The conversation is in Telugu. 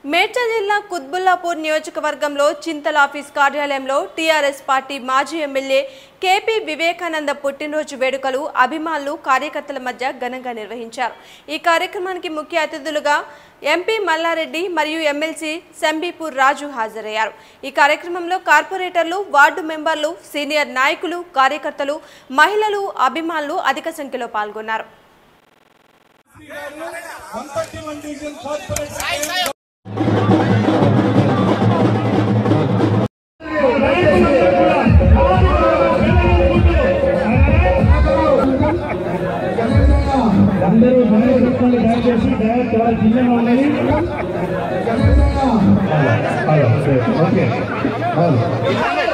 మేడ్చల్ జిల్లా కుత్బుల్లాపూర్ నియోజకవర్గంలో చింతల్ ఆఫీస్ కార్యాలయంలో టీఆర్ఎస్ పార్టీ మాజీ ఎమ్మెల్యే కేపీ వివేకానంద పుట్టినరోజు వేడుకలు అభిమానులు కార్యకర్తల మధ్య ఘనంగా నిర్వహించారు। ఈ కార్యక్రమానికి ముఖ్య అతిథులుగా ఎంపీ మల్లారెడ్డి మరియు ఎమ్మెల్సీ సంబీపూర్ రాజు హాజరయ్యారు। ఈ కార్యక్రమంలో కార్పొరేటర్లు, వార్డు మెంబర్లు, సీనియర్ నాయకులు, కార్యకర్తలు, మహిళలు, అభిమానులు అధిక సంఖ్యలో పాల్గొన్నారు। అందరూ భయపడుతున్న దయచేసి చాలా చిన్నగా ఉన్నది। ఓకే